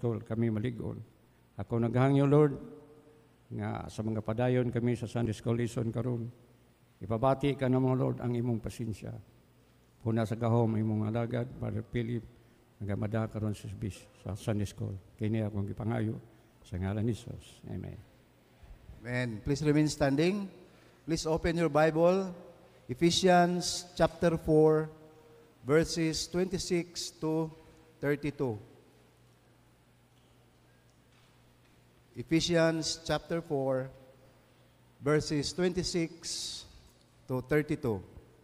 School, kami maligon. Ako naghangyo, Lord, nga sa mga padayon kami sa Sunday School lesson karon. Ipabati ka naman, Lord, ang imong pasensya. Puna sa gahom, imong alagad, Brother Philip, nagamada karon sa Sunday School. Kini akong gipangayo sa ngalan ni Jesus. Amen. Amen. Please remain standing. Please open your Bible. Ephesians chapter 4, verses 26 to 32. Ephesians chapter 4, verses 26 to 32.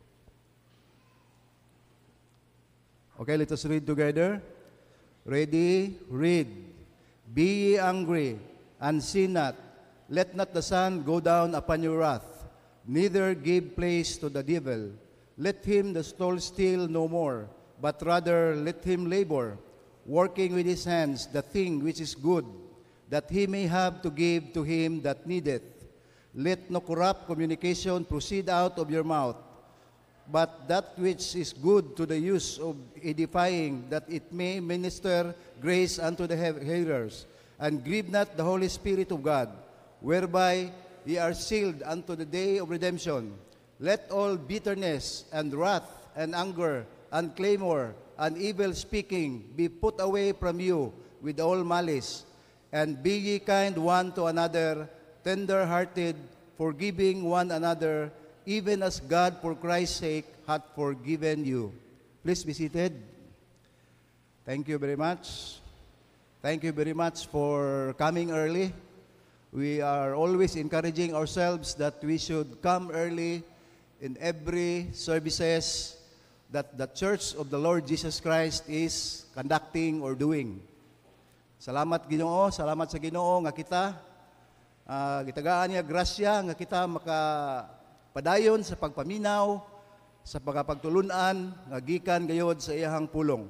Okay, let us read together. Ready? Read. Be ye angry, and sin not. Let not the sun go down upon your wrath, neither give place to the devil. Let him that stole steal no more, but rather let him labor, working with his hands the thing which is good, that he may have to give to him that needeth. Let no corrupt communication proceed out of your mouth, but that which is good to the use of edifying, that it may minister grace unto the hearers. And grieve not the Holy Spirit of God, whereby ye are sealed unto the day of redemption. Let all bitterness and wrath and anger and clamor and evil speaking be put away from you with all malice. And be ye kind one to another, tender-hearted, forgiving one another, even as God for Christ's sake hath forgiven you. Please be seated. Thank you very much. Thank you very much for coming early. We are always encouraging ourselves that we should come early in every services that the Church of the Lord Jesus Christ is conducting or doing. Salamat Ginoo, salamat sa Ginoo nga kita gitagaan niya grasya nga kita makapadayon sa pagpaminaw, sa pagpagtulunan nga gikan gayod sa iyahang pulong.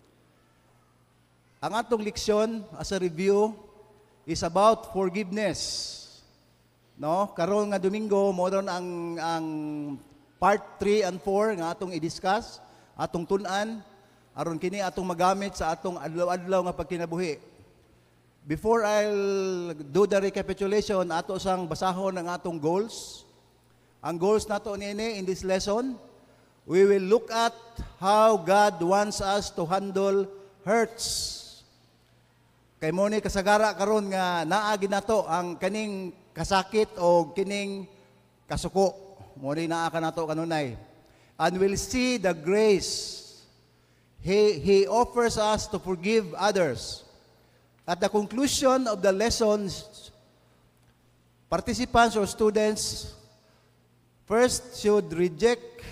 Ang atong leksyon as a review is about forgiveness. No, karon nga Domingo mo ron ang part 3 and 4 nga atong i-discuss, atong tun-an aron kini atong magamit sa atong adlaw-adlaw nga pagkinabuhi. Before I'll do the recapitulation, ato sang basahon ang atong goals. Ang goals nato nini in this lesson, we will look at how God wants us to handle hurts. Kay mo ni kasagara karon nga naagi nato ang kaning kasakit o kining kasuko. Mo ni naa ka nato kanunay. And we'll see the grace He offers us to forgive others. At the conclusion of the lessons, participants or students first should reject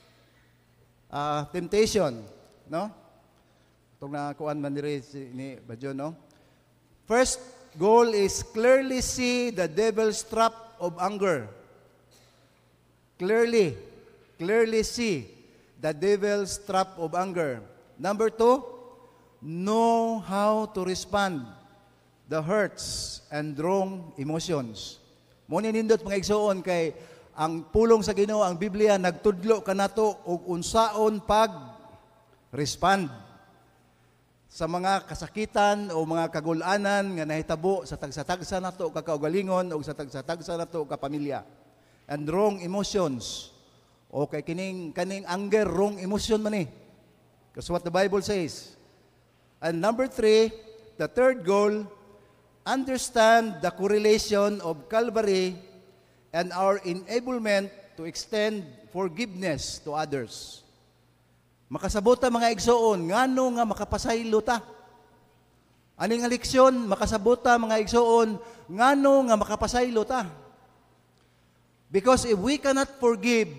temptation, no? Itong nakuan man diri ni Badyo, no? First goal is clearly see the devil's trap of anger. Clearly see the devil's trap of anger. Number 2, know how to respond the hurts and wrong emotions. Muna nindot mga igsoon kay ang pulong sa Ginoo, ang Biblia nagtudlo kanato og unsaon pag-respond sa mga kasakitan o mga kagulanan nga nahitabo sa tagsa-tagsa nato ka kaugalingon o sa tagsa-tagsa nato ka pamilya. And wrong emotions. O kay kaning anger, wrong emotion man eh. That's what the Bible says. And number 3, the third goal, understand the correlation of Calvary and our enablement to extend forgiveness to others. Makasabot ta mga igsoon, ngano nga makapasaylo ta? Ani nga leksyon, makasabot ta mga igsoon, ngano nga makapasaylo ta? Because if we cannot forgive,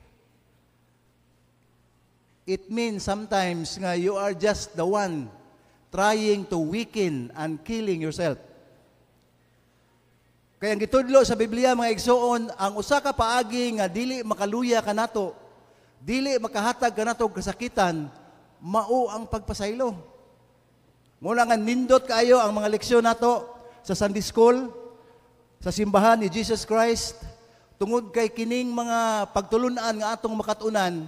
it means sometimes nga you are just the one trying to weaken and killing yourself. Kaya ang gitudlo sa Biblia mga igsoon, ang usa ka paagi nga dili makaluya kanato, dili makahatag kanato kasakitan, mao ang pagpasaylo. Mula nga nindot kayo ang mga leksyon nato sa Sunday School, sa simbahan ni Jesus Christ, tungod kay kining mga pagtulunan nga atong makatunan,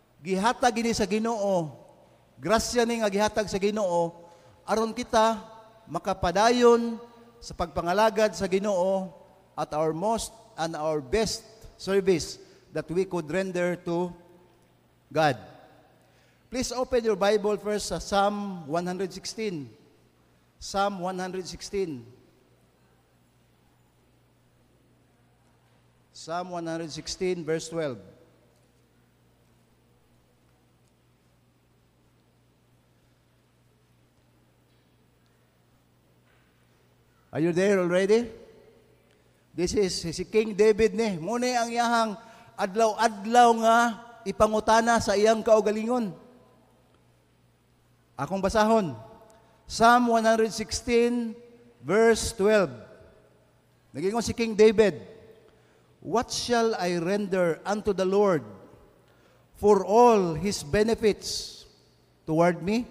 gihatag ini sa Ginoo, grasya ni nga gihatag sa Ginoo, aron kita makapadayon sa pagpangalagad sa Ginoo at our most and our best service that we could render to God. Please open your Bible first sa Psalm 116. Psalm 116. Psalm 116 verse 12. Are you there already? This is si King David ni. Muna ang iyahang adlaw-adlaw nga ipangutana sa iyang kaugalingon. Akong basahon. Psalm 116 verse 12. Nagingon si King David, "What shall I render unto the Lord for all His benefits toward me?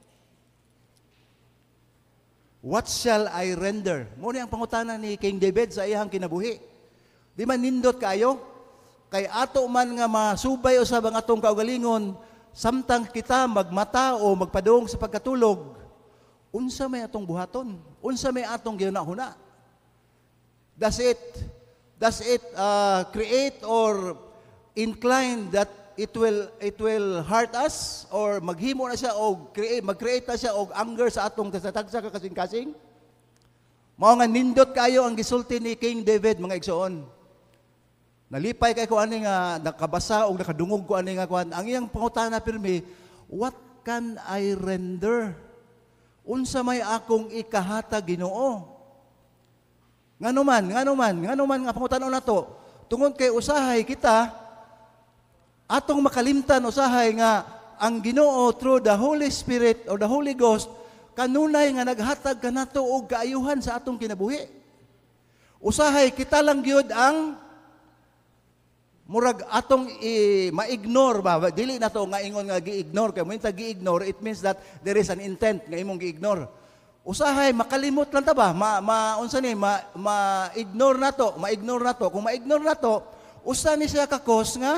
What shall I render?" Muna ang pangutana ni King David sa iyang kinabuhi. Di man nindot kayo? Kay ato man nga masubay usab ang atong kaugalingon, samtang kita magmata o magpadung sa pagkatulog, unsa may atong buhaton? Unsa may atong gihuna-huna? Does it create or incline that it will hurt us, or maghimo na siya o mag-create na siya og anger sa atong tagsa kasing-kasing? Mao nga nindot kayo ang gisulti ni King David, mga igsoon. Nalipay kay ko ani nga nakabasa og nakadungog ko ani nga kuan. Ang iyang pangutana pirmi, what can I render? Unsa may akong ikahatag Ginoo? Nganuman nga pangutanon nato. Tungod kay usahay kita atong makalimtan usahay nga ang Ginoo through the Holy Spirit or the Holy Ghost kanunay nga naghatag kanato og kaayuhan sa atong kinabuhi. Usahay kita lang gyud ang murag atong ma-ignore ba? Dili na to nga ingon nga gi-ignore kay mo gi-ignore, it means that there is an intent nga imong gi-ignore. Usahay makalimot lang ta ba? Unsa ni ma-ignore nato. Kung ma-ignore nato, usa ni siya kakos nga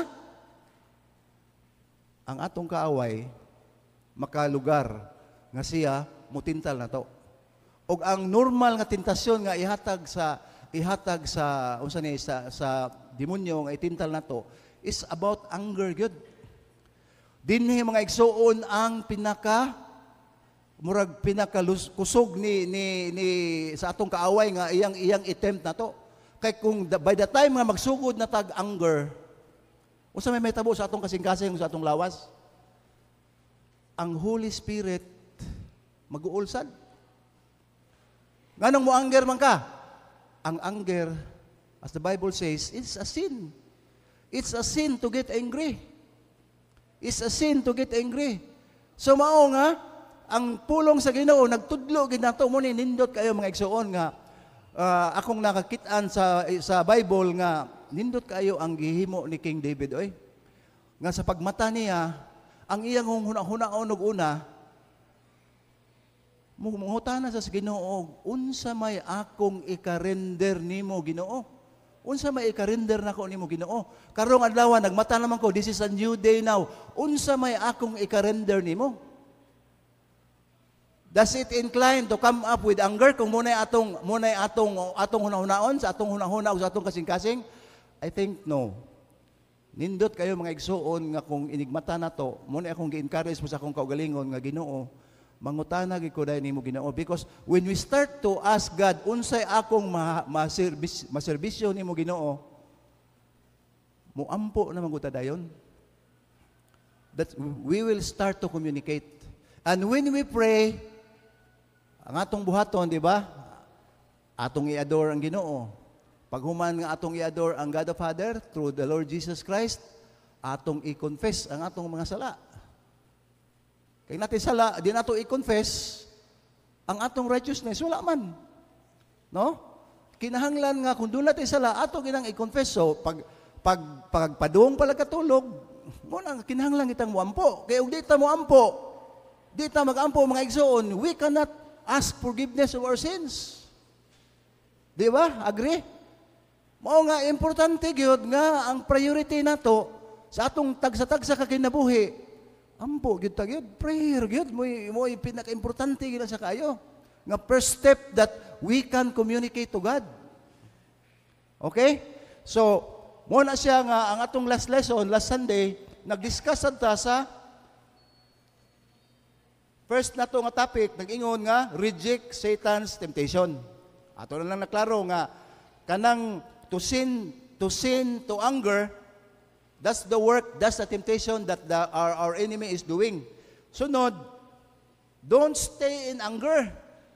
ang atong kaaway makalugar nga siya mutintal na to. Og ang normal nga tentasyon nga ihatag sa unsa ni sa demonyo nga itintal na to is about anger gyud. Dinhi mga igsuon ang pinakakusog ni sa atong kaaway nga iyang attempt na to. Kay kung by the time nga magsugod na tag anger, unsa may tabo sa atong kasing-kasing sa atong lawas? Ang Holy Spirit mag-uulsad. Nganong mo anger man ka? Ang anger, as the Bible says, it's a sin. It's a sin to get angry. It's a sin to get angry. So mao nga, ang pulong sa Ginoo nagtudlo gid nato mo ni nindot kayo mga igsuon nga akong nakakit-an sa Bible nga nindot kayo ang gihimo ni King David oy. Nga sa pagmata niya, ang iyang huna-hunaon og una mungutana sa Ginoo, unsa may akong ikarender nimo Ginoo? Unsa may ikarender nako nimo Ginoo? Karong adlaw nagmata naman ko, this is a new day now. Unsa may akong ikarender nimo? Does it incline to come up with anger kung munay atong hunahunaon sa atong hunahuna o sa atong kasing-kasing? I think no. Nindot kayo mga igsuon nga kung inigmata nato, munay akong gi-encourage mo sa akong kaugalingon nga Ginoo, mangutana gid ko dahil nimo Ginoo, because when we start to ask God unsay akong maserbisyo nimo Ginoo, muampo na manguta dayon. That we will start to communicate. And when we pray, ang atong buhaton, di ba? Atong i-adore ang Ginoo. Paghuman nga atong i-adore ang God the Father through the Lord Jesus Christ, atong i-confess ang atong mga sala. Kaya natin sala, di nato i-confess ang atong righteousness, wala man. No? Kinahanglan nga, kung doon natin sala, atong ginang i-confess. So, pagpadung pala katulog, muna, kinahanglan itang muampo. Kaya kung di ta muampo, di ta mag-ampo mga igsoon, we cannot ask forgiveness of our sins. Di ba? Agree? Mao nga, importante gyud nga ang priority nato sa atong tagsa-tagsa kakinabuhi, ampo gyud ta gyud, prayer gyud mo pinaka-importante gyud sa kayo. Nga first step that we can communicate to God. Okay? So, muna siya nga, ang atong last lesson, last Sunday, nag-discuss ta sa first na to nga topic, nag-ingon nga, reject Satan's temptation. Ato na lang naklaro nga, kanang to sin, to anger, that's the work, that's the temptation that our enemy is doing. Sunod, don't stay in anger.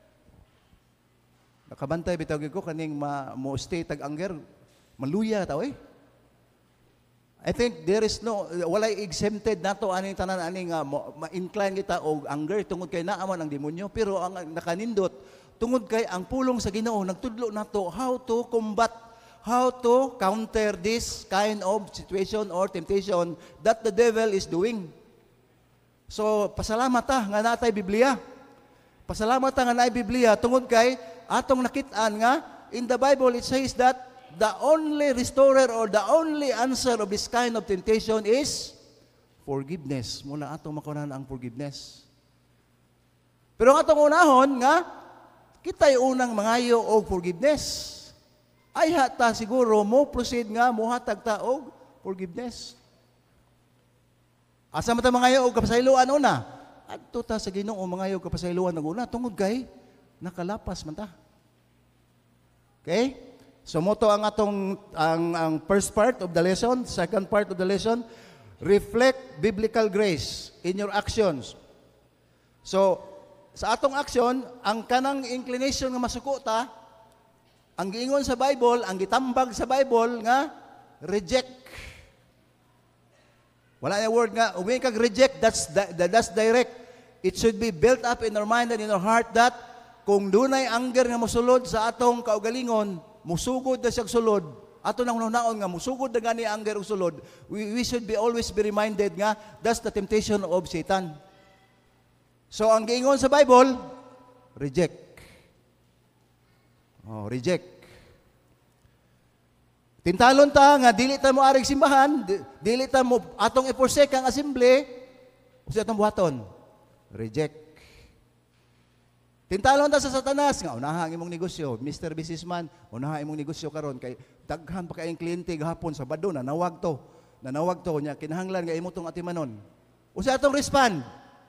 Nakabantay bitawag ko kaning mo stay tag anger, maluya tao eh. I think there is no walay exempted nato aning tanan ani nga ma-incline kita og anger tungod kay naa man ang demonyo, pero ang nakanindot tungod kay ang pulong sa Ginoo nagtudlo nato how to combat, how to counter this kind of situation or temptation that the devil is doing. So, pasalamat ta nga natay Biblia. Pasalamat ta nga naay Biblia tungod kay atong nakit-an nga in the Bible it says that the only restorer or the only answer of this kind of temptation is forgiveness. Muna atong makunan ang forgiveness. Pero atong unahon nga kitay unang mangayo og forgiveness. Ay hata siguro mo proceed nga muhatag ta og forgiveness. Asa man ta mangayo og kapasayloan una? Adto ta sa Ginoo mangayo og kapasayloan naguna tungod kay nakalapas man ta. Okay? So moto ang atong ang first part of the lesson, second part of the lesson, reflect biblical grace in your actions. So sa atong action, ang kanang inclination nga masuko ta, ang giingon sa Bible, ang gitambag sa Bible nga reject. Wala na word nga, uwi kag reject, that's direct. It should be built up in our mind and in our heart that kung dunay anger nga mosulod sa atong kaugalingon, musugod na siyang sulod, ato nang naon nga musugod na gani anger ug sulod, we should be always be reminded nga that's the temptation of Satan. So ang giingon sa Bible, reject. Oh, reject. Tintalon ta nga dili ta mo arig simbahan, dili ta mo atong iporsek ang assembly, usa atong buhaton. Reject. Tintalon ta sa Satanas nga unaha ang imong negosyo, Mr. Businessman, unaha imong negosyo karon kay daghan pa kay kliyente gahapon sa Sabado na nawag to. Nanawag to nya kinahanglan nga imo tong atimanon. Usa atong respond.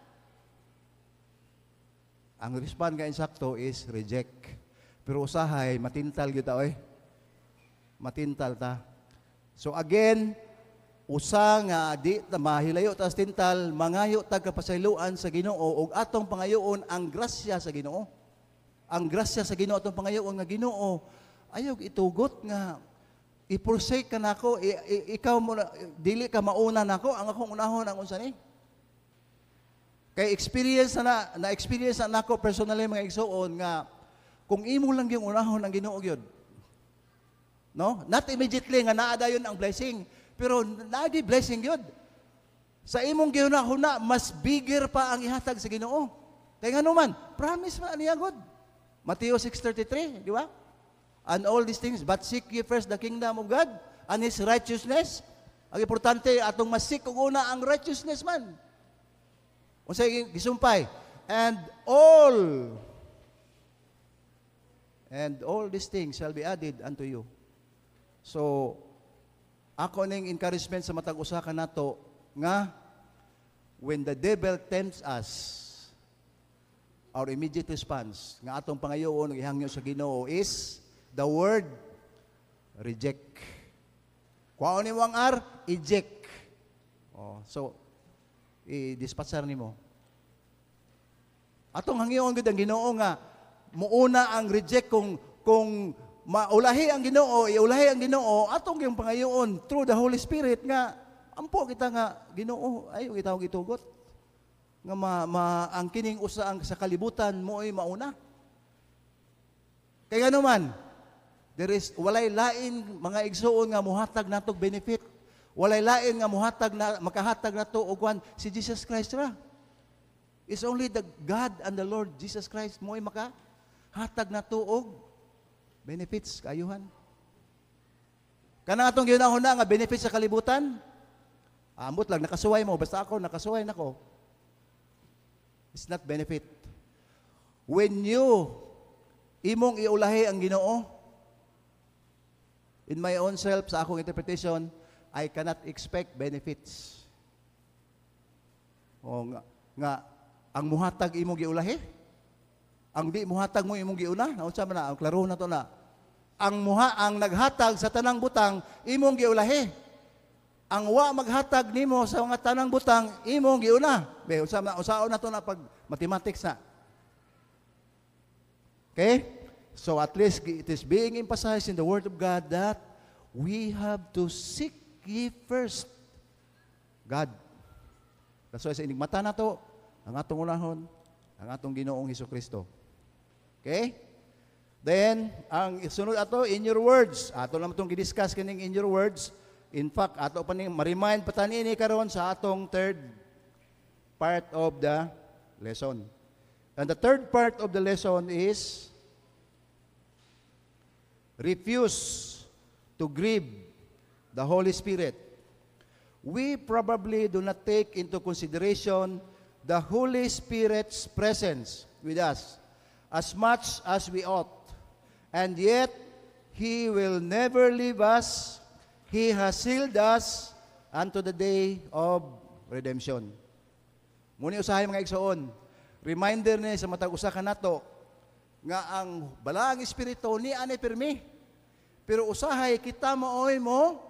Ang respond nga insakto is reject. Pero usahay matintal gyud ta oy. Matintal ta. So again, usa nga di ta mahilayo ta sa tintal, mangayo ta kapasayloan sa Ginoo ug atong pangayoon ang grasya sa Ginoo. Ang grasya sa Ginoo atong pangayoon nga Ginoo, ayaw itugot nga i-forsake ka nako, ikaw mo dili ka mauna nako, ang akong unahon ang unsa ni. Kay experience na experience na nako personally mga igsoon nga kung imo lang yung unahon ang Ginoo gyud. No? Not immediately nga naa dayon ang blessing. Pero naadi blessing yun. Sa imong gihuna-huna, mas bigger pa ang ihatag sa Ginoo. Kaya nga naman, promise man niya God. Matthew 6:33, di ba? And all these things, but seek ye first the kingdom of God and His righteousness. Ang importante, atong masik kung una ang righteousness man. Unsay gisumpay. And all these things shall be added unto you. So, ako ning encouragement sa matag usa ka nato nga when the devil tempts us, our immediate response nga atong pangayoon ug ihangyo sa Ginoo is the word reject. Kuhaon nimo ang R, eject. Oh, so i-dispatchar nimo. Atong hangyoon gid ang Ginoo nga muuna ang reject kung maulahi ang Ginoo, iulahi ang Ginoo, atong yung pangayoon through the Holy Spirit nga ampo kita nga Ginoo ay gitawag gitugot nga ang kining usa ang sa kalibutan mo ay mauna. Kaya naman there is walay lain mga igsoon nga muhatag natog benefit. Walay lain nga muhatag na makahatag nato og kwan si Jesus Christ ra. It's only the God and the Lord Jesus Christ mo ay makahatag nato og benefits, kaayuhan. Kanang atong ginahuna nga benefits sa kalibutan, ambot lang, nakasuway mo, basta ako, nakasuway nako. It's not benefit. when you imong iulahi ang Ginoo, in my own self, sa akong interpretation, I cannot expect benefits. O nga ang muhatag imong giulahi, ang di muhatag mo imong giuna, naunsa man na, ang klaro na to na. Ang naghatag sa tanang butang imong giulahi. Ang wa maghatag nimo sa mga tanang butang imong giuna. Be unsaon na to na pag mathematics na. Okay? So at least it is being emphasized in the Word of God that we have to seek ye first God. That's why sa inigmata na to, ang atong unahon, ang atong Ginoong Hesukristo. Okay? Then, ang isunod ato, in your words. Ato naman itong gidiscuss kining in your words. In fact, ato pa ning ma-remind patani ni karon sa atong third part of the lesson. And the third part of the lesson is refuse to grieve the Holy Spirit. We probably do not take into consideration the Holy Spirit's presence with us as much as we ought. And yet, He will never leave us. He has sealed us unto the day of redemption. Muni usahay mga igsoon, reminder ni sa matag usa ka nato nga ang balaang espiritu ni ani pirmi. Pero usahay kita maoy mo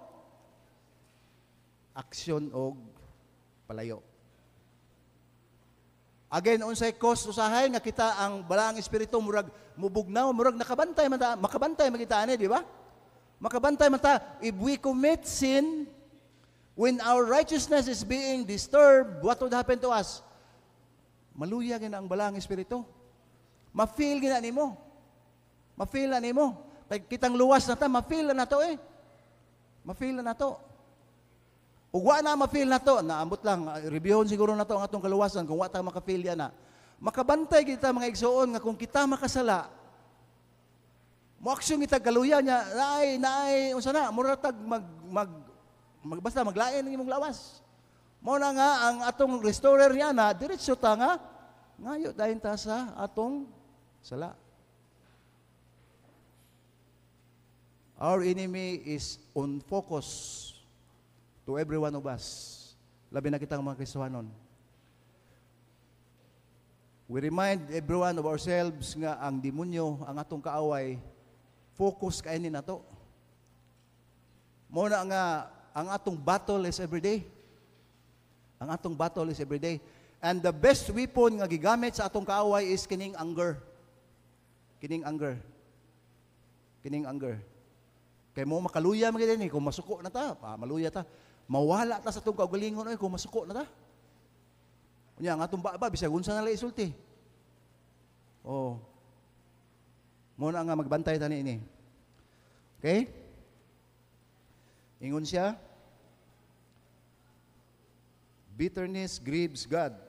aksyon og palayo. Again, unsay cause usahay nga kita ang balaang espiritu murag mubugnaw, murag makabantay magita ani, di ba? Makabantay mata. If we commit sin, when our righteousness is being disturbed, what would happen to us? Maluya gina ang balaang espiritu. Ma-feel gina nimo. Ma-feel na nimo. Kay kitang luwas na ta, ma-feel na to eh. Ma-feel na to. Ug wa na ma-feel na to, naambot lang, reviewon siguro na to ang atong kaluwasan kung wa ta maka-feel yan na. Makabantay kita mga igsoon nga kung kita makasala, mo aksyon kita kaluya niya, naay, unsa na, muratag basta maglain ng imong lawas. Mo na nga, ang atong restorer niya na, diretso ta nga, ngayo dahil ta sa atong sala. Our enemy is on focus to every one of us. Labi na kitang mga Kristohanon. We remind everyone of ourselves nga ang demonyo, ang atong kaaway, focus kainin na to. Muna nga, ang atong battle is everyday. Ang atong battle is everyday. And the best weapon nga gigamit sa atong kaaway is kining anger. Kining anger. Kining anger. Kay mo makaluya magid ni kung masuko na ta, maluya ta. Mawala ta sa atong kaugalingon oy kung masuko na ta. Unya ang atong baba bisag unsa na la isulti. Oh. Mo na nga magbantay ta niini. Okay? Ingon siya, bitterness grieves God.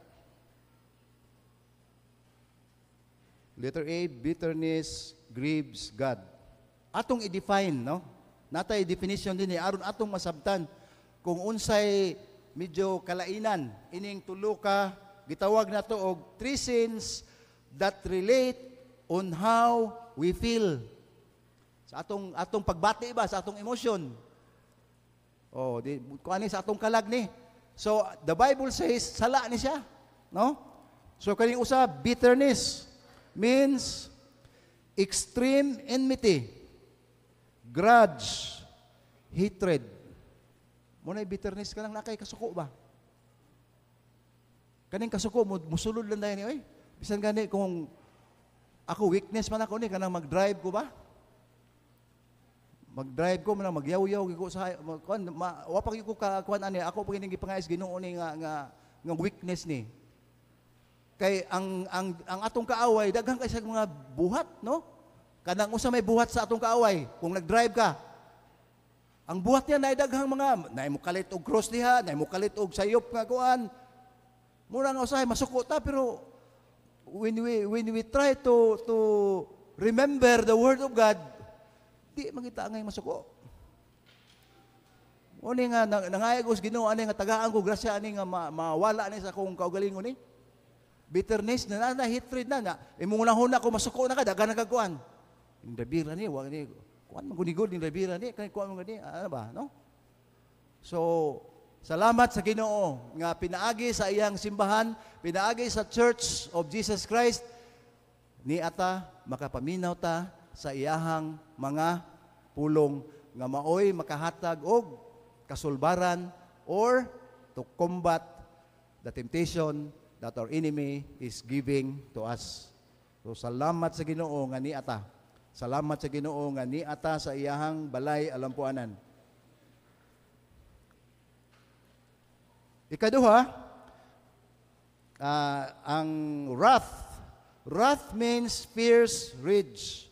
Letter A, bitterness grieves God. Atong i-define, no? Natay definition din ni aron atong masabtan kung unsay medyo kalainan ining tulo ka gitawag nato og three sins that relate on how we feel. Sa atong pagbati ba sa atong emotion. Oh, di kuani sa atong kalag ni. So the Bible says sala ni siya, no? So kaning usa bitterness means extreme enmity, grudge, hatred. Munay bitterness ka lang nakay kasuko ba? Kaning kasuko musulod lang dayon ni oy. Bisan gani kung ako weakness man ako ni kanang mag-drive ko ba? Mag-drive ko man magyaw-yaw ko sa kuan wa pa ko ka kuan ani ako pag ning gipangayos Ginoo ni nga weakness ni. Kay ang atong kaaway daghang kay sa mga buhat, no? Kanang usa may buhat sa atong kaaway kung nag-drive ka. Ang buhat niya na daghang mga naay mo kalit og cross diha, naay mo kalit og sayop nga kuan. Mura nga usahay masuko ta pero when we try to remember the word of God, di mangita ngay masuko. Uni nga nangayag os Ginoo ani nga tagaan ko grasya ani nga mawala ni sa akong kaugalingon ni. Bitterness na hatred na. Imong unahuna ko masuko na ka dagan nagkuan. Yung labira ni, wa ni kuan magunigod ni labira ni, kay kuan mo gani, ano ba, no? So, salamat sa Ginoo nga pinaagi sa iyang simbahan, pinaagi sa Church of Jesus Christ ni ata makapaminaw ta sa iyahang mga pulong nga maoy makahatag og kasulbaran or to combat the temptation that our enemy is giving to us. So salamat sa Ginoo nga niata. Salamat sa Ginoo nga niata sa iyahang balay alampuanan. Ikaduha, ang wrath. Wrath means fierce rage.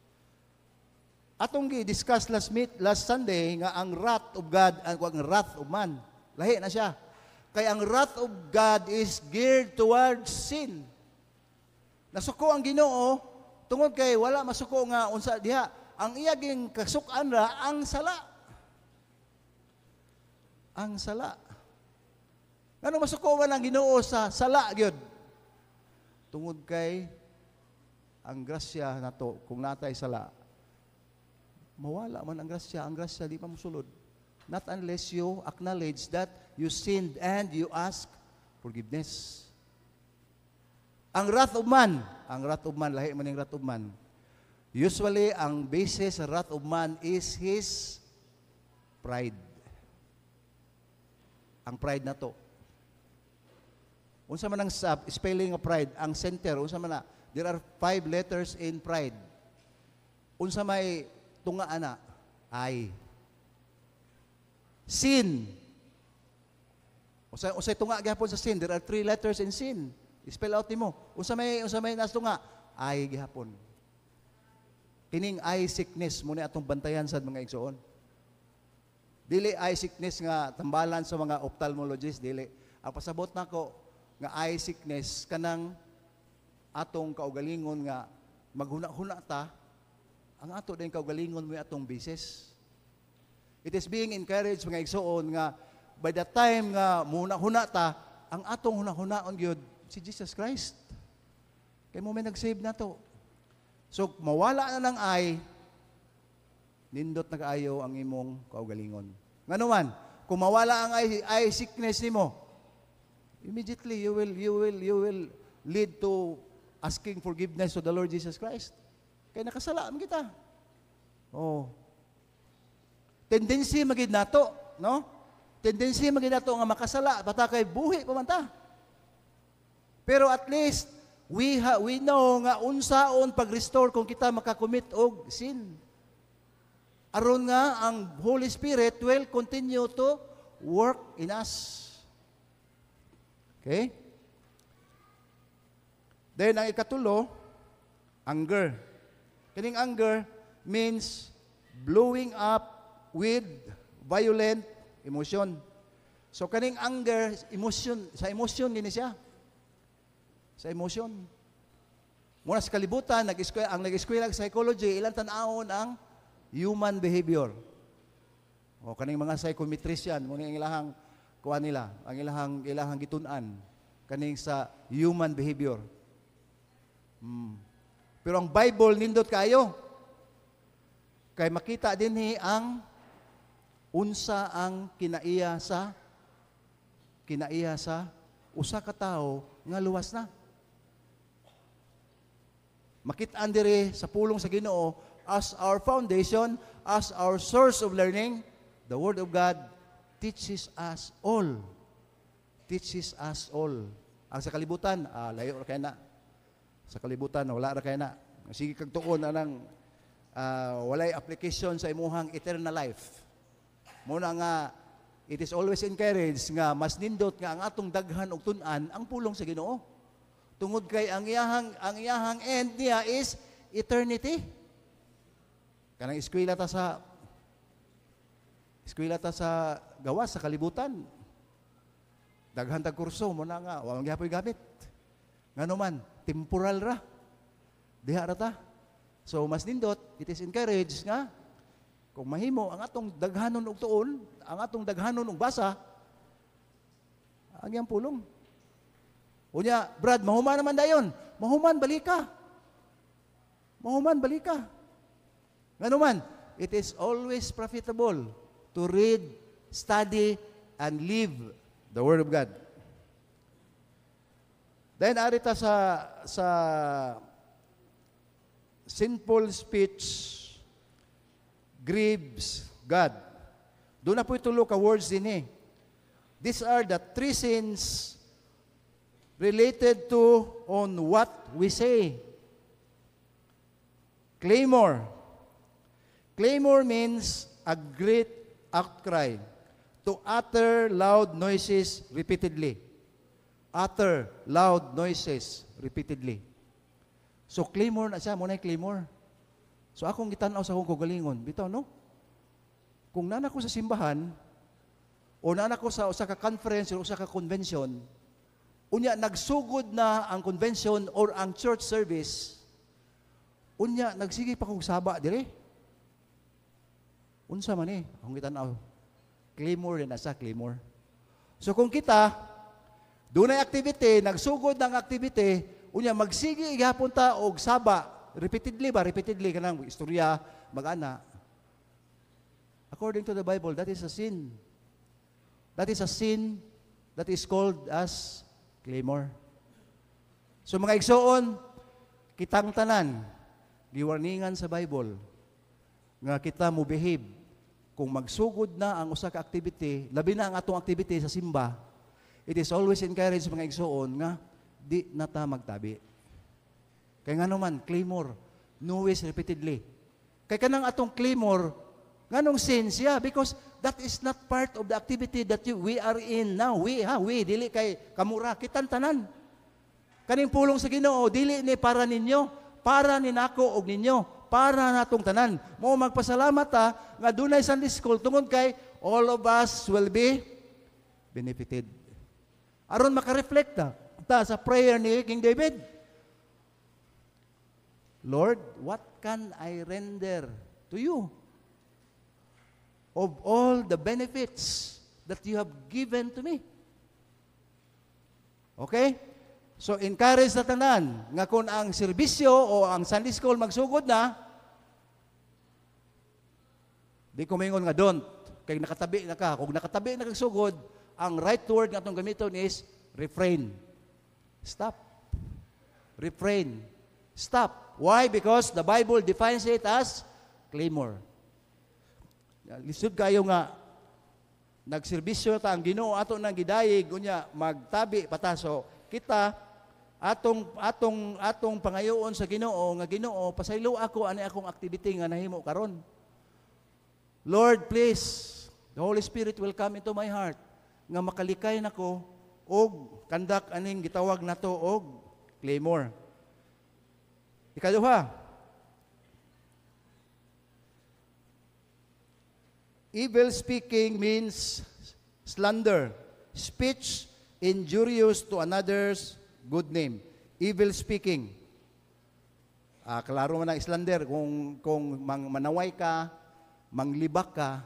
Atong gi-discuss last Sunday nga ang wrath of God ang wrath of man. Lahi na siya. Kaya ang wrath of God is geared towards sin. Nasuko ang Ginoo tungod kay wala masuko nga unsa diha. Ang iyaging kasukan ra ang sala. Ang sala. Ano masuko man ang Ginoo sa sala gyud? Tungod kay ang grasya nato kung natay sala. Mawala man ang grasya di pa mosulod. Not unless you acknowledge that you sinned and you ask forgiveness. Ang wrath of man, lahi man yung wrath of man. Usually, ang basis sa wrath of man is his pride. Ang pride na to. Unsa man ang spelling of pride, ang center, unsa man na, there are 5 letters in pride. Unsa may tunga ana, I. Sin. Usay tunga gihapon sa sin. There are 3 letters in sin. Spell out nimo. Unsa may nas tunga? Ay gihapon. Kining eye sickness mo ni atong bantayan sa mga igsoon. Dili eye sickness nga tambalan sa mga ophthalmologist, dili. Ang pasabot nako nga eye sickness kanang atong kaugalingon nga maghuna-huna ta, ang ato din kaugalingon mo atong basis. It is being encouraged mga igsoon nga by the time nga muna-huna ta, ang atong huna-hunaon gyud si Jesus Christ. Kay mo may nag-save na to. So, mawala na ng eye, nindot na kaayo ang imong kaugalingon. Nga naman, kung mawala ang eye sickness nimo, immediately you will lead to asking forgiveness to the Lord Jesus Christ. Kaya nakasala man kita. Oh. Tendency magid nato, no? Tendency magid nato nga makasala bata kay buhi pa man ta. Pero at least we know nga unsaon pag-restore kung kita makakommit og sin. Aron nga ang Holy Spirit will continue to work in us. Okay? Then ang ikatulo, anger. Kining anger means blowing up with violent emotion. So kaning anger, emotion, sa emotion din siya. Sa emotion. Muna sa kalibutan, ang nag-eskwela ng psychology, ilang tanawon ang human behavior. O kaning mga psychometrician, muna ang ilahang kuha nila, ang ilahang gitunan, kaning sa human behavior. Pero ang Bible, nindot kayo. Kay makita din ang unsa ang kinaiya sa usa ka tawo nga luwas na. Makitaan dire sa pulong sa Ginoo as our foundation, as our source of learning, the Word of God teaches us all. Teaches us all. Ang sa kalibutan, layo ra kay na. Sa kalibutan, wala ra kay na. Sige kag tuon anang walay application sa imuhang eternal life. Muna nga, it is always encouraged nga mas nindot nga ang atong daghan og tun-an ang pulong sa Ginoo. Tungod kay ang iyahang end niya is eternity. Kanang eskwela ta sa gawas sa kalibutan. Daghan tag kurso mo na nga wa gyapon gamit. Ngano man temporal ra. Diha ra ta. So mas nindot, it is encouraged nga kung mahimo ang atong daghanon og tuon, ang atong daghanon og basa, ang iyang pulong. Unya, Brad, mahuman naman dayon. Mahuman, balik ka. Mahuman, balik ka. Ngano man, it is always profitable to read, study, and live the Word of God. Then, arita sa sinful speech grieves God. Doon na po itulo ka words din eh. These are the three sins related to on what we say. Clamor. Clamor means a great outcry, to utter loud noises repeatedly. Utter loud noises repeatedly. So clamor na siya, muna yung clamor. So akong gitanaw sa akong kagalingon, bitaw no? Kung nana ko sa simbahan, o nana ko sa usa ka conference o usa ka convention, unya nagsugod na ang convention or ang church service, unya nagsige pa kong saba dire. Unsa man eh, akong gitanaw. Clamor din asa, clamor. So kung kita, dunay activity, nagsugod ng activity, unya magsige gihapon ta og saba, repeatedly kanang istorya mag-ana. According to the Bible, that is a sin. That is a sin that is called as clamor. So mga igsoon, kitang tanan, giwarningan sa Bible, nga kita mo behave. Kung magsugod na ang usa ka activity, labi na ang atong activity sa simba, it is always encouraged mga igsoon nga, di na ta magtabi. Kaya nga naman, clamor, always repeatedly. Kaya kanang atong clamor, nganong sin siya? Because that is not part of the activity that we are in now. We, dili kay kamura, kitang tanan. Kaning pulong sa Ginoo, dili ni para ninyo, para ni nako og ninyo, para natong tanan. Mo magpasalamat ta, nga dunay Sunday school, tungod kay all of us will be benefited. Aron makareflect ta sa prayer ni King David. Lord, what can I render to you of all the benefits that you have given to me? Okay? So, encourage na tanan, nga kung ang serbisyo o ang Sunday school magsugod na, di ko maingon nga don't. Kaya nakatabi na ka. Kung nakatabi na kagsugod, ang right word nga itong gamiton is refrain. Stop. Refrain. Stop. Why? Because the Bible defines it as clamor. Lisod kayo nga, nagserbisyo ta ang Ginoo ato nang gidayeg unya magtabi pataso kita atong pangayoon sa Ginoo nga Ginoo pasaylo ako ani akong activity nga nahimo karon. Lord, please, the Holy Spirit will come into my heart nga makalikay nako og kandak aning gitawag nato og clamor. Ikaduha, evil speaking means slander, speech injurious to another's good name. Evil speaking. Klaro man ang slander kung manaway ka, manglibak ka,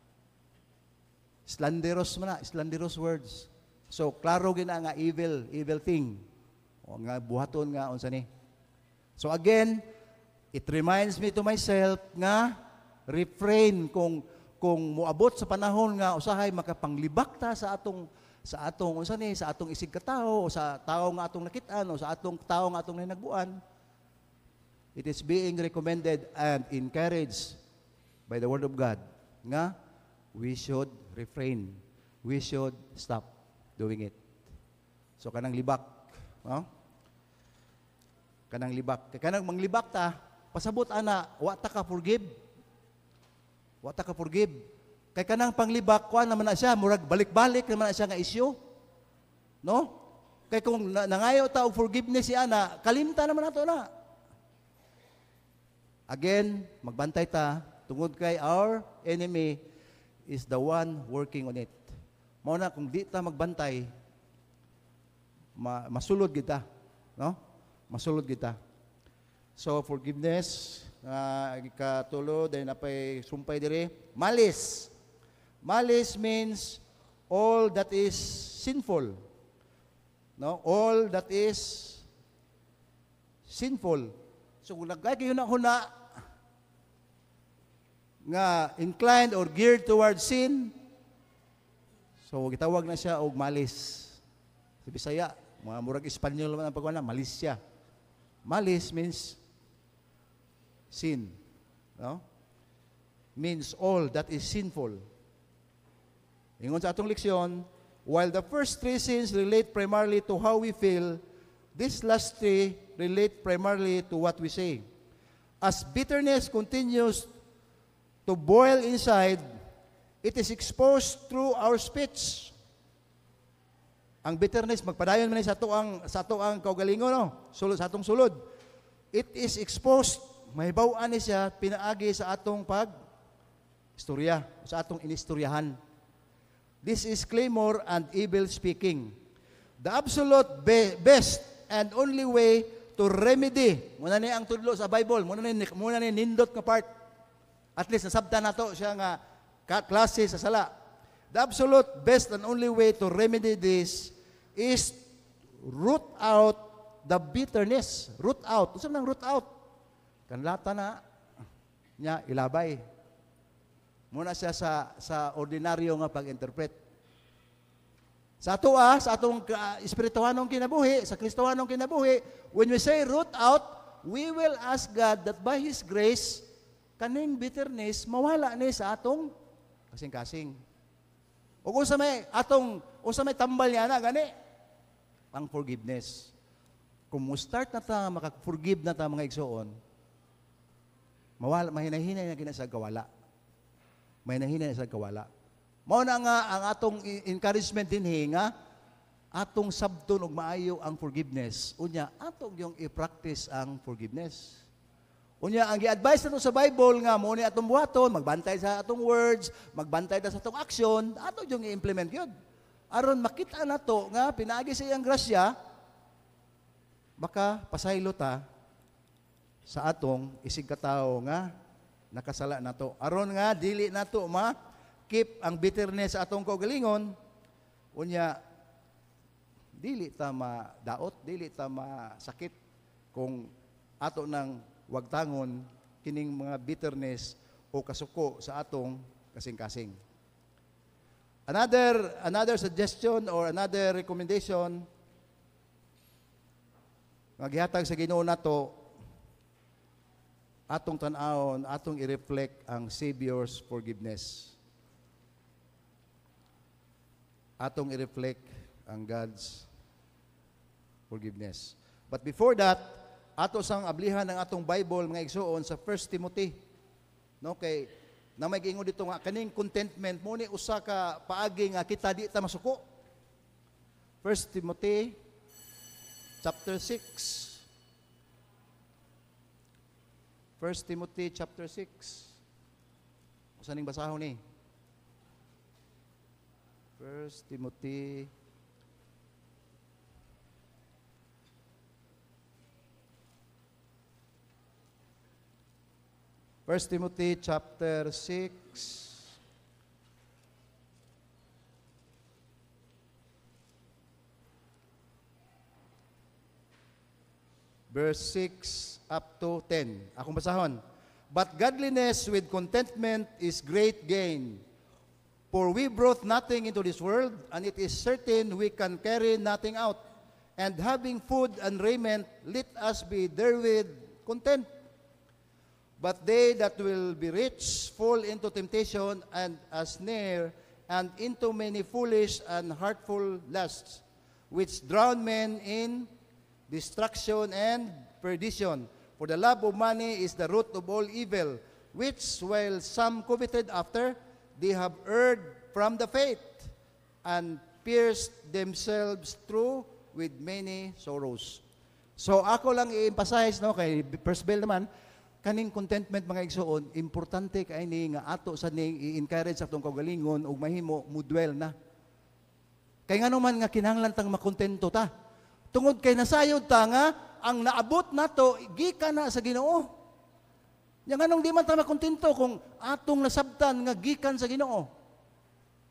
slanderous man na, slanderous words. So klaro gina nga evil thing. O nga buhaton nga unsa ni. So again, it reminds me to myself nga refrain kung moabot sa panahon nga usahay makapanglibak ta sa atong unsa ni sa atong isig katao o sa tao nga atong nakit-an o sa atong tao nga atong nagbuan. It is being recommended and encouraged by the Word of God nga we should refrain. We should stop doing it. So kanang libak, no? Kanang libak. Kanang manglibak ta, pasabot ana, wa ta ka forgive. Wa ta ka forgive. Kay kanang panglibak kuan naman na siya, murag balik-balik naman na siya nga isyu. No? Kay kung nangayo ta og forgiveness si ana, kalimta naman nato na. Again, magbantay ta tungod kay our enemy is the one working on it. Mao na kung di ta magbantay, masulod kita, no? Masulod kita. So forgiveness, ikatulo dahil napay sumpay dire. Malice. Malice means all that is sinful. no? All that is sinful. So kung nagkakihuna-huna nga inclined or geared towards sin, so gitawag na siya og malis. Sa Bisaya, mga murag Espanyol man ang pagwana, malisya. Malis means sin, no? Means all that is sinful. Ingon sa atong leksyon, while the first three sins relate primarily to how we feel, these last three relate primarily to what we say. As bitterness continues to boil inside, it is exposed through our speech. Ang bitterness, magpadayon man sa ato ang kaugalingon, no? Sulod sa atong sulod. It is exposed, mahibaw-an ni siya, pinaagi sa atong istorya, sa atong inistoryahan. This is clamor and evil speaking. The absolute best and only way to remedy, muna ni ang tudlo sa Bible, muna ni nindot nga part. At least nasabtan nato siya nga klase sa sala. The absolute best and only way to remedy this is root out the bitterness. Root out. Ano nang root out? Kanlata na niya ilabay. Muna siya sa ordinaryo nga pag-interpret. Sa atong espirituhanong kinabuhi, sa Kristohanong kinabuhi, when we say root out, we will ask God that by His grace, kaning bitterness, mawala ni sa atong kasing-kasing. O kung sa may tambal niya na, gani, ang forgiveness. Kung mo-start na ta, maka-forgive na ta mga igsoon, mahinahinay na kina sa kawala. Mahinahinay na sa kawala. Mao na nga ang atong encouragement din nga, atong sabton og maayo ang forgiveness. Unya, atong yung i-practice ang forgiveness. Unya, ang i-advise nato sa Bible nga, muna atong buhaton, magbantay sa atong words, magbantay sa atong action, ato yung i-implement yun. Aron makita nato nga, pinaagi sa iyang grasya, baka pasaylo ta sa atong isig katao nga, nakasala nato. Aron nga, dili nato keep ang bitterness sa atong kaugalingon, unya, dili ta madaot, dili ta masakit kung ato nang wagtangon kining mga bitterness o kasuko sa atong kasing-kasing. Another suggestion or another recommendation nga gihatag sa Ginoo nato, atong tan-awon, atong i-reflect ang Savior's forgiveness. Atong i-reflect ang God's forgiveness. But before that, ato sang ablihan ng atong Bible mga igsoon sa 1 Timothy. No, kay na may giingon dito nga kaning contentment mo ni usa ka paagi nga kita di ta masuko. 1 Timothy chapter 6. 1 Timothy chapter 6. Usa ning basahon ni? 1 Timothy 1 Timothy chapter 6 verse 6 up to 10. Akong basahon. But godliness with contentment is great gain. For we brought nothing into this world, and it is certain we can carry nothing out. And having food and raiment, let us be therewith content. But they that will be rich fall into temptation and a snare, and into many foolish and hurtful lusts, which drown men in destruction and perdition. For the love of money is the root of all evil, which while some coveted after, they have erred from the faith, and pierced themselves through with many sorrows. So ako lang i-emphasize, no, kay First Bell naman, kaning contentment mga igsoon, importante kay ni nga ato sa ning i-encourage sa atong kaugalingon ug mahimo mudwell na. Kay ngano man nga kinahanglan tang makontento ta. Tungod kay nasayod ta nga ang naabot nato gikan na sa Ginoo. Nya nganong di man ta makontento kung atong nasabtan nga gikan sa Ginoo.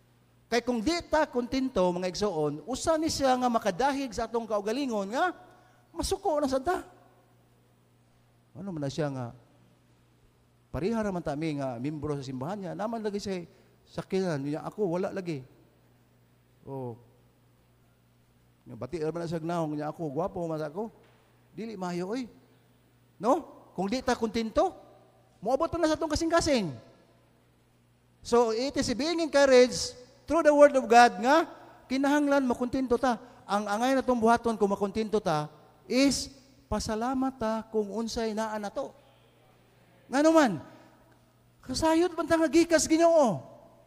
Kay kung di ta kontento, mga igsoon, usa ni siya nga makadahig sa atong kaugalingon nga masuko na sa ta. Ano man na siya nga pariha naman tami nga membro sa simbahan niya, naman lagi siya sakinan niya, ako wala lagi. Oh. Nga bati naman na siya gnaong niya, ako gwapo man ako. Dili mayo oy. No? Kung di ta kontento, moabot na sa atong kasing-kasing. So it is being encouraged through the Word of God nga, kinahanglan makontento ta. Ang angay na itong buhaton kung makontento ta is pasalamat ta kung unsay naa na to. Nga naman, kasayod man ta nga gikas Ginoo.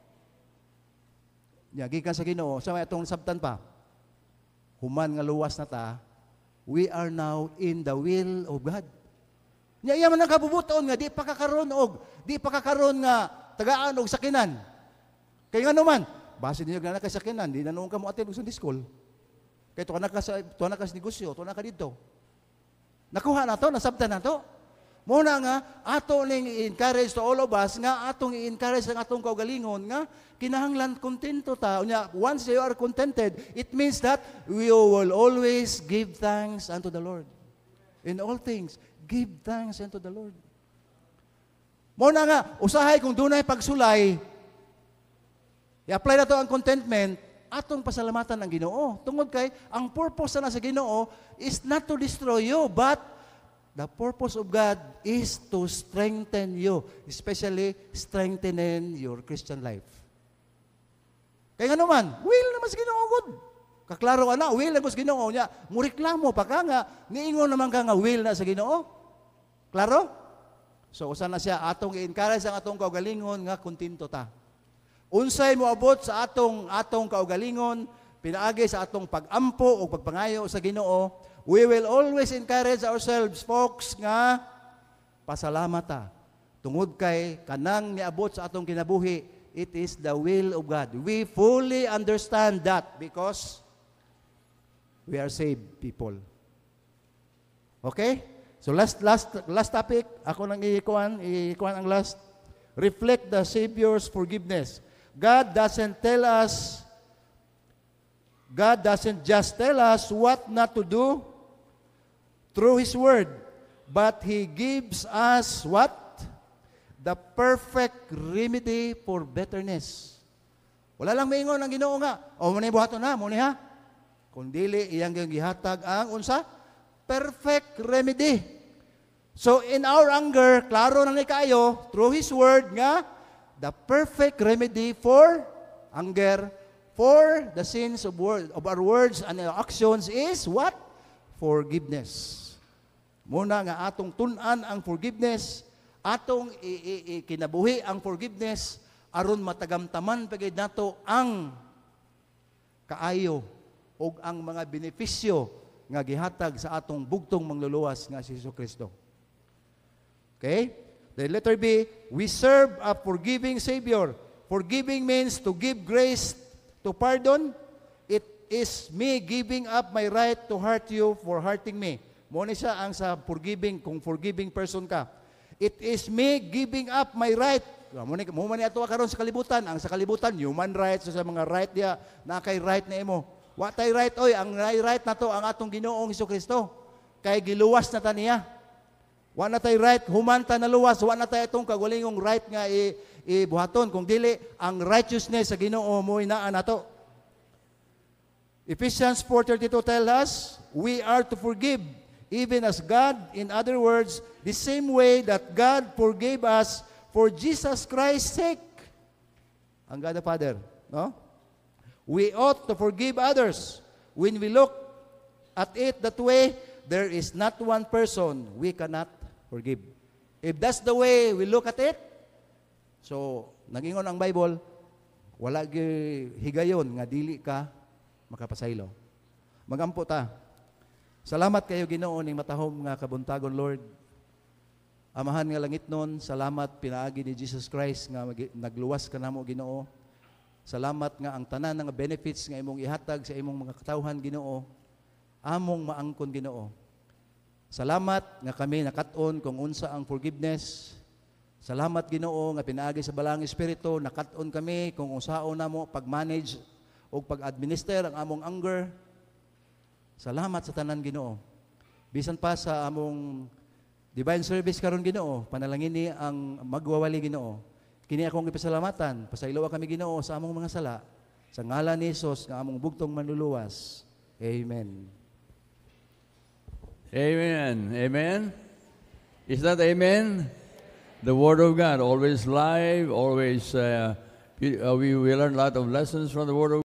Ya, gikas sa Ginoo, sa may itong sabtan pa, human nga luwas na ta, we are now in the will of God. Nya iya man ang kabubuton nga, di pa kakaroon nga tagaan og sakinan. Kaya nga naman, base ninyo na nakasakinan, di na noong ka mo atin sa school. Kaya tuwa na ka sa negosyo, tuwa na ka dito. Nakuha na to, nasabtan na to. Muna nga, ato ning i-encourage to all of us, nga atong i-encourage ang atong kaugalingon, nga kinahanglan kontento ta. Once you are contented, it means that we will always give thanks unto the Lord. In all things, give thanks unto the Lord. Muna nga, usahay kung dunay pagsulay, i-apply na to ang contentment, atong pasalamatan ang Ginoo. Tungod kay, ang purpose na sa Ginoo is not to destroy you, but the purpose of God is to strengthen you, especially strengthening your Christian life. Kaya nga naman, will naman sa Ginoo good. Kaklaro ka na, will naman sa Ginoo niya. Muriklamo pa ka nga, niingon naman ka nga will na sa Ginoo. Klaro? So, usan na siya, atong i-encourage ang atong kaugalingon nga kontento ta. Unsay moabot sa atong kaugalingon, pinaagi sa atong pag-ampo o pagpangayo sa Ginoo, we will always encourage ourselves, folks, nga pasalamat ta. Tungod kay kanang niabot sa atong kinabuhi, it is the will of God. We fully understand that because we are saved people. Okay? So last topic, ako nang ikuan ang last. Reflect the Savior's forgiveness. God doesn't just tell us what not to do through His Word, but He gives us what? The perfect remedy for bitterness. Wala lang maingon ang Ginoo nga, o muna buhaton na, muna ha? Kung dili, iyang gihatag ang unsa? Perfect remedy. So in our anger, klaro na ni kayo, through His Word nga, the perfect remedy for anger, for the sins of our words and our actions is what? Forgiveness. Muna nga atong tun-an ang forgiveness, atong kinabuhi ang forgiveness, aron matagamtaman pagid nato ang kaayo o ang mga benepisyo nga gihatag sa atong bugtong mangluluwas nga si Jesucristo. Okay? The letter B, we serve a forgiving Savior. Forgiving means to give grace to pardon. It is me giving up my right to hurt you for hurting me. Muna siya ang sa forgiving, kung forgiving person ka. It is me giving up my right. Muna ni ato karon sa kalibutan. Ang sa kalibutan, human rights, sa mga right niya, na kay right na imo. What ay right, oy, ang right na to, ang atong Ginoong Jesucristo. Kay giluwas na ta niya. Wa na tay right, humanta na luwas, wa na tay itong kagulingong right nga ibuhaton. Kung dili, ang righteousness sa Ginoo mo inaan nato. Ephesians 4:32 tell us, we are to forgive, even as God, in other words, the same way that God forgave us for Jesus Christ's sake. Ang God the Father, no? We ought to forgive others. When we look at it that way, there is not one person we cannot forgive. If that's the way we look at it, so, nagingon ang Bible, wala higayon nga dili ka makapasaylo. Magampo ta. Salamat kayo Ginoo ning matahom nga kabuntagon, Lord. Amahan nga langit nun, salamat pinaagi ni Jesus Christ nga nagluwas ka namo Ginoo. Salamat nga ang tanan nga benefits nga imong ihatag sa imong mga katawhan Ginoo, among maangkon Ginoo. Salamat nga kami nakat-on kung unsa ang forgiveness. Salamat Ginoo nga pinaagi sa balang espiritu nakat-on kami kung unsaon namo pag-manage o pag-administer ang among anger. Salamat sa tanan Ginoo. Bisan pa sa among divine service karon Ginoo, panalangin ni ang magwawali Ginoo. Kini akong ipasalamatan, pasayloa kami Ginoo sa among mga sala. Sa ngalan ni Jesus nga among bugtong manluluwas. Amen. Amen. Amen. Is that amen? The Word of God, always live, always, we learn a lot of lessons from the Word of God.